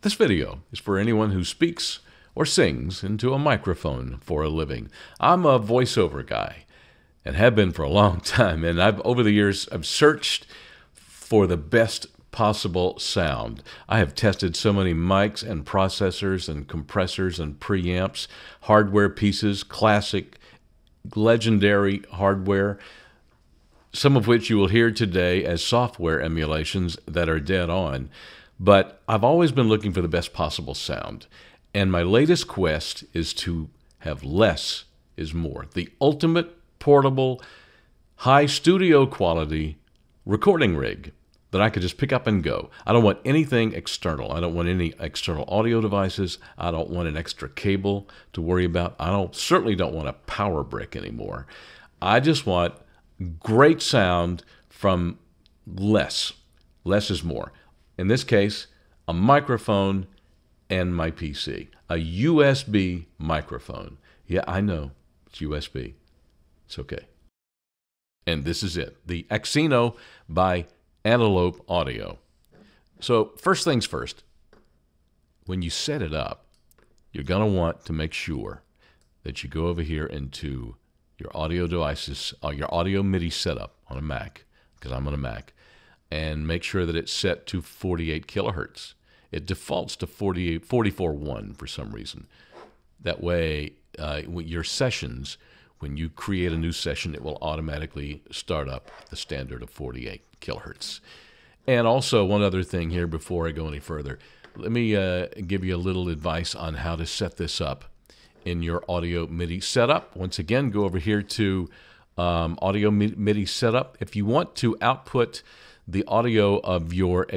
This video is for anyone who speaks or sings into a microphone for a living. I'm a voiceover guy and have been for a long time, and over the years I've searched for the best possible sound. I have tested so many mics and processors and compressors and preamps, hardware pieces, classic, legendary hardware, some of which you will hear today as software emulations that are dead on. But I've always been looking for the best possible sound. And my latest quest is to have less is more. The ultimate portable, high studio quality recording rig that I could just pick up and go. I don't want anything external. I don't want any external audio devices. I don't want an extra cable to worry about. Certainly don't want a power brick anymore. I just want great sound from less. Less is more. In this case, a microphone and my PC. A USB microphone. Yeah, I know. It's USB. It's okay. And this is it. The Axino by Antelope Audio. So first things first, when you set it up, you're going to want to make sure that you go over here into your audio devices, your audio MIDI setup on a Mac, because I'm on a Mac, and make sure that it's set to 48 kilohertz. It defaults to 44.1 for some reason. That way, your sessions, when you create a new session, it will automatically start up the standard of 48 kilohertz. And also, one other thing here before I go any further, let me give you a little advice on how to set this up in your audio MIDI setup. Once again, go over here to audio MIDI setup. If you want to output the audio of your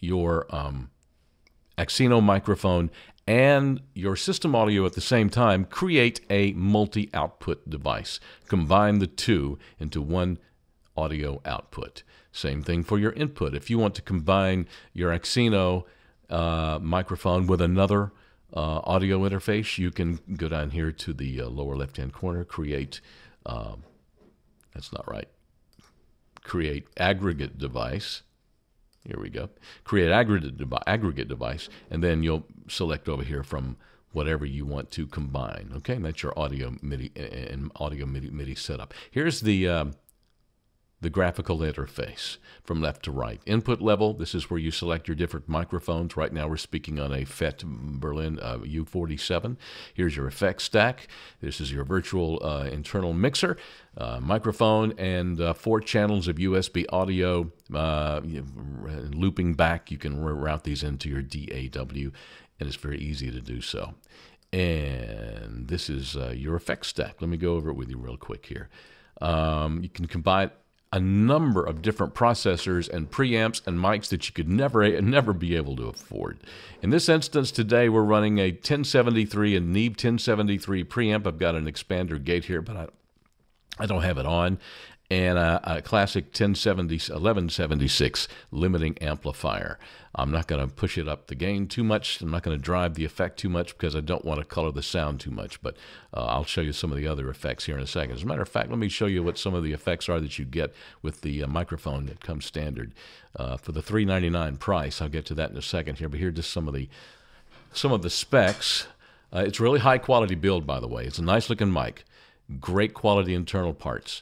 Axino microphone and your system audio at the same time, create a multi-output device. Combine the two into one audio output. Same thing for your input. If you want to combine your Axino microphone with another audio interface, you can go down here to the lower left-hand corner, create, that's not right, create aggregate device. Here we go. Create aggregate device, and then you'll select over here from whatever you want to combine. Okay, and that's your audio MIDI and audio MIDI setup. Here's the graphical interface from left to right. Input level, this is where you select your different microphones. Right now we're speaking on a FET Berlin U47. Here's your effects stack. This is your virtual internal mixer, microphone, and 4 channels of USB audio. Looping back, you can route these into your DAW, and it's very easy to do so. And this is your effects stack. Let me go over it with you real quick here. You can combine a number of different processors and preamps and mics that you could never be able to afford. In this instance today, we're running a 1073 and Neve 1073 preamp. I've got an expander gate here, but I don't have it on, and a classic 1176 limiting amplifier. I'm not going to push it up the gain too much. I'm not going to drive the effect too much because I don't want to color the sound too much, but I'll show you some of the other effects here in a second. As a matter of fact, let me show you what some of the effects are that you get with the microphone that comes standard. For the $399 price, I'll get to that in a second here, but here are just some of the specs. It's a really high quality build, by the way. It's a nice looking mic. Great quality internal parts.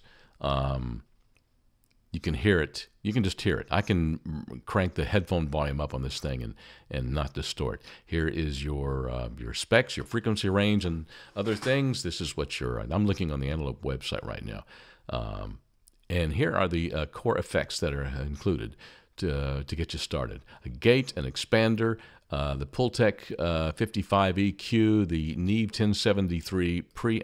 You can hear it. You can just hear it. I can crank the headphone volume up on this thing and not distort. Here is your specs, your frequency range, and other things. This is what I'm looking on the Antelope website right now. And here are the core effects that are included to get you started. A gate, an expander, the Pultec 55 EQ, the Neve 1073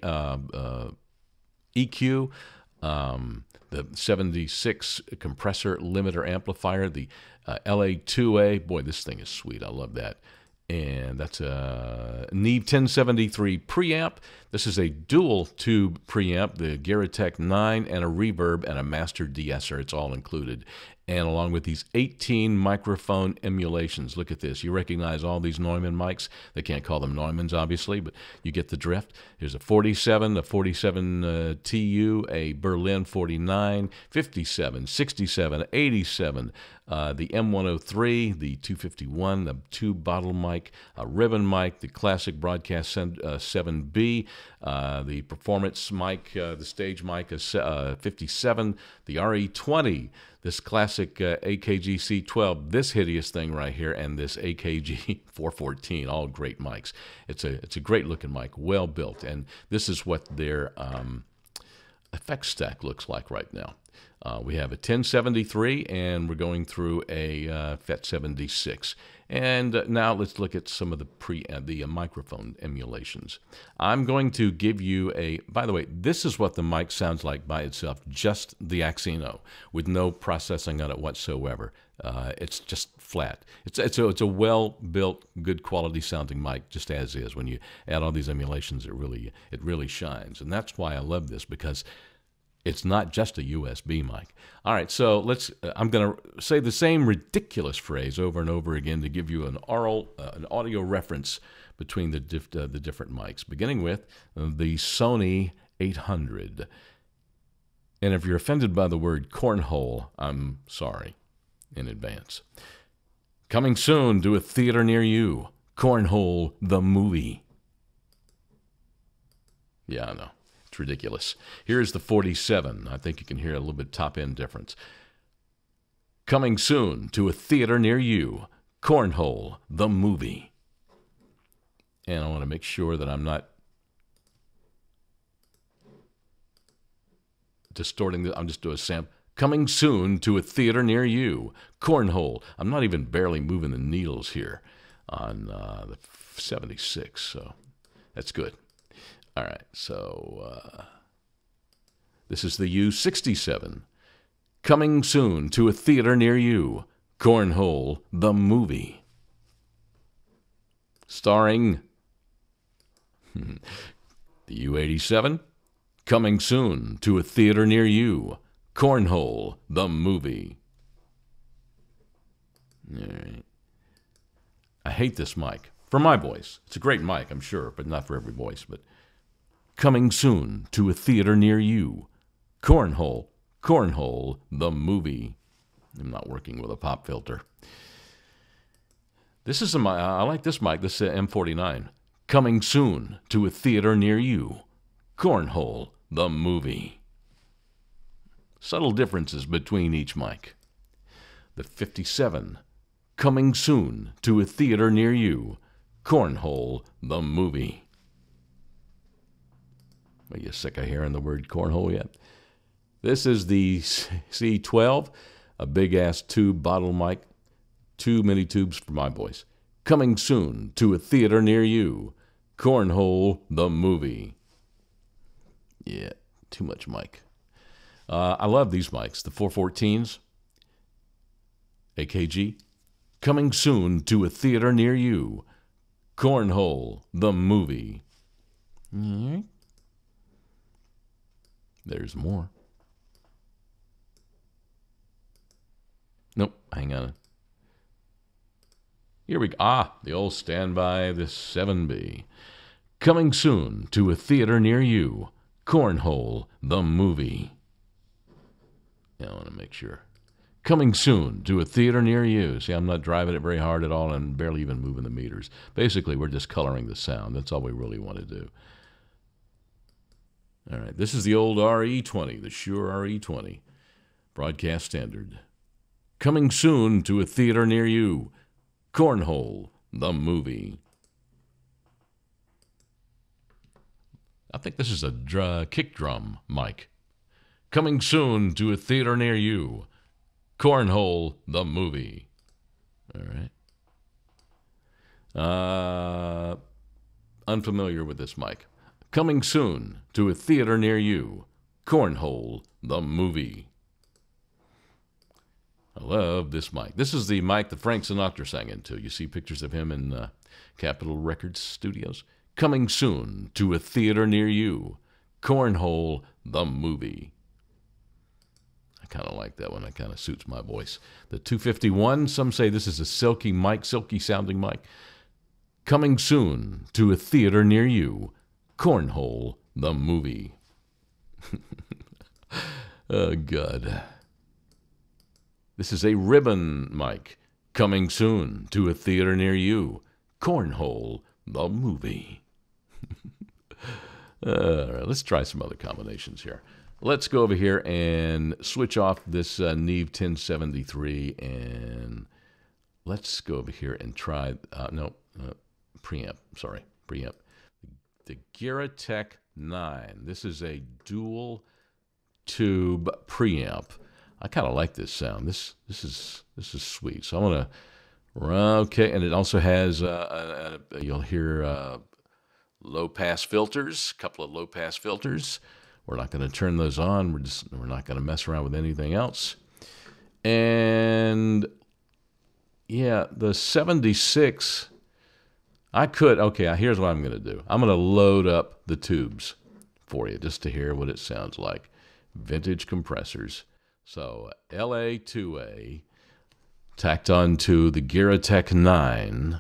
EQ, the 76 compressor limiter amplifier, the LA2A. Boy, this thing is sweet. I love that. And that's a Neve 1073 preamp. This is a dual tube preamp, the Geratech 9, and a reverb and a master de-esser. It's all included. And along with these 18 microphone emulations. Look at this. You recognize all these Neumann mics. They can't call them Neumanns, obviously, but you get the drift. Here's a 47, a 47 TU, a Berlin 49, 57, 67, 87, the M103, the 251, the tube bottle mic, a ribbon mic, the classic broadcast 7B, the performance mic, the stage mic is 57, the RE20, this classic AKG C12, this hideous thing right here, and this AKG 414, all great mics. It's a great looking mic, well built, and this is what their effects stack looks like right now. We have a 1073, and we're going through a FET76. And now let's look at some of the microphone emulations. I'm going to give you by the way, this is what the mic sounds like by itself, just the Axino, with no processing on it whatsoever. It's just flat. It's a well-built, good quality sounding mic, just as is. When you add all these emulations, it really shines. And that's why I love this, because it's not just a USB mic. All right, so I'm going to say the same ridiculous phrase over and over again to give you an audio reference between the different mics, beginning with the Sony 800. And if you're offended by the word cornhole, I'm sorry in advance. Coming soon to a theater near you, Cornhole the movie. Yeah, I know. It's ridiculous. Here's the 47. I think you can hear a little bit top-end difference. Coming soon to a theater near you, Cornhole the movie. And I want to make sure that I'm not distorting this. I'm just doing a sample. Coming soon to a theater near you, Cornhole. I'm not even barely moving the needles here on the 76, so that's good. All right, so this is the U67. Coming soon to a theater near you, Cornhole the movie. Starring the U87. Coming soon to a theater near you, Cornhole the movie. All right. I hate this mic. For my voice. It's a great mic, I'm sure, but not for every voice. But coming soon to a theater near you, Cornhole the movie. I'm not working with a pop filter. This is I like this mic. This is M49. Coming soon to a theater near you, Cornhole the movie. Subtle differences between each mic. The 57. Coming soon to a theater near you, Cornhole the movie. Are you sick of hearing the word cornhole yet? This is the C12, a big-ass tube bottle mic. Too many tubes for my voice. Coming soon to a theater near you, Cornhole the movie. Yeah, too much mic. I love these mics. The 414s, AKG. Coming soon to a theater near you, Cornhole the movie. Mm-hmm. There's more. Nope, hang on. Here we go. The old standby, the 7B. Coming soon to a theater near you, Cornhole the movie. Yeah, I want to make sure. Coming soon to a theater near you. See, I'm not driving it very hard at all and barely even moving the meters. Basically, we're just coloring the sound. That's all we really want to do. All right, this is the old RE20, the Shure RE20, broadcast standard. Coming soon to a theater near you, Cornhole the movie. I think this is a kick drum mic. Coming soon to a theater near you, Cornhole the movie. All right. Unfamiliar with this mic. Coming soon to a theater near you, Cornhole the movie. I love this mic. This is the mic that Frank Sinatra sang into. You see pictures of him in Capitol Records studios. Coming soon to a theater near you, Cornhole the movie. I kind of like that one. That kind of suits my voice. The 251, some say this is a silky mic, silky sounding mic. Coming soon to a theater near you. Cornhole, the movie. Oh, God. This is a ribbon mic. Coming soon to a theater near you. Cornhole, the movie. All right, let's try some other combinations here. Let's go over here and switch off this Neve 1073, and let's go over here and try, preamp, preamp. The Giratech 9. This is a dual tube preamp. I kind of like this sound. This is sweet. So I'm gonna, okay, and it also has you'll hear low pass filters, a couple of low pass filters. We're not going to turn those on. We're not going to mess around with anything else. And yeah, the 76. Okay, here's what I'm going to do. I'm going to load up the tubes for you just to hear what it sounds like. Vintage compressors. So LA2A tacked onto the Giratech 9.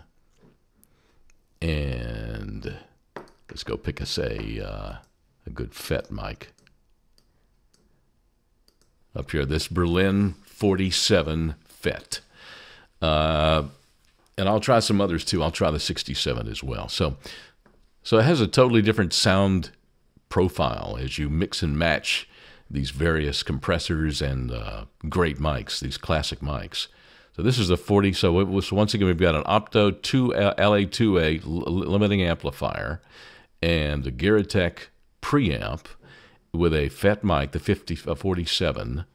And let's go pick us a good FET mic. Up here, this Berlin 47 FET. And I'll try some others too. I'll try the 67 as well. So it has a totally different sound profile as you mix and match these various compressors and great mics, these classic mics. So this is the 40. So it was, once again, we've got an Opto 2 LA2A limiting amplifier and a Giratech preamp with a FET mic, the 47.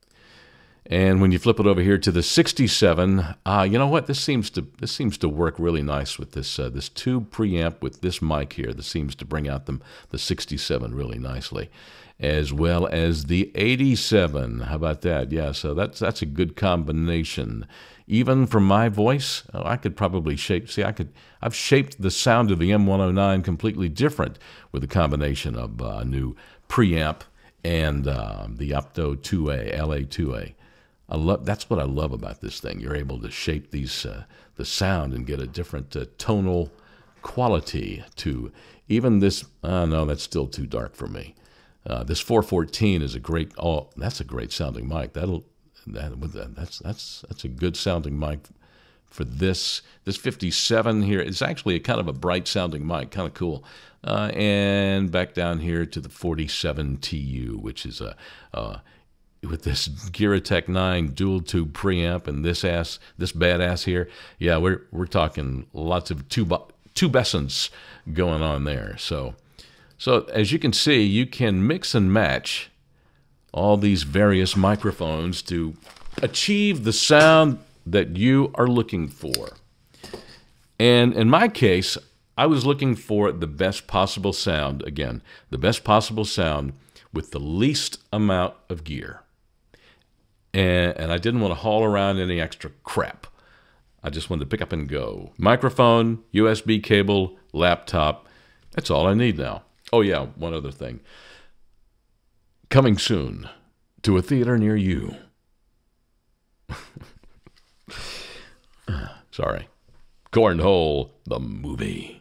And when you flip it over here to the 67, you know what? This seems to work really nice with this this tube preamp with this mic here. This seems to bring out the 67 really nicely, as well as the 87. How about that? Yeah, so that's a good combination. Even for my voice, I could probably shape. See, I've shaped the sound of the M109 completely different with a combination of new preamp and the Opto 2A, LA2A. That's what I love about this thing. You're able to shape these the sound and get a different tonal quality to even this. No, that's still too dark for me. This 414 is a great. Oh, that's a great sounding mic. That's a good sounding mic for this. This 57 here is actually a kind of a bright sounding mic, kind of cool. And back down here to the 47 TU, which is a with this Giratech 9 dual tube preamp and this badass here. Yeah, we're talking lots of tubescence going on there. So as you can see, you can mix and match all these various microphones to achieve the sound that you are looking for. And in my case, I was looking for the best possible sound, again, the best possible sound with the least amount of gear. And I didn't want to haul around any extra crap. I just wanted to pick up and go. Microphone, USB cable, laptop. That's all I need now. Oh yeah, one other thing. Coming soon to a theater near you. Sorry. Cornhole, the movie.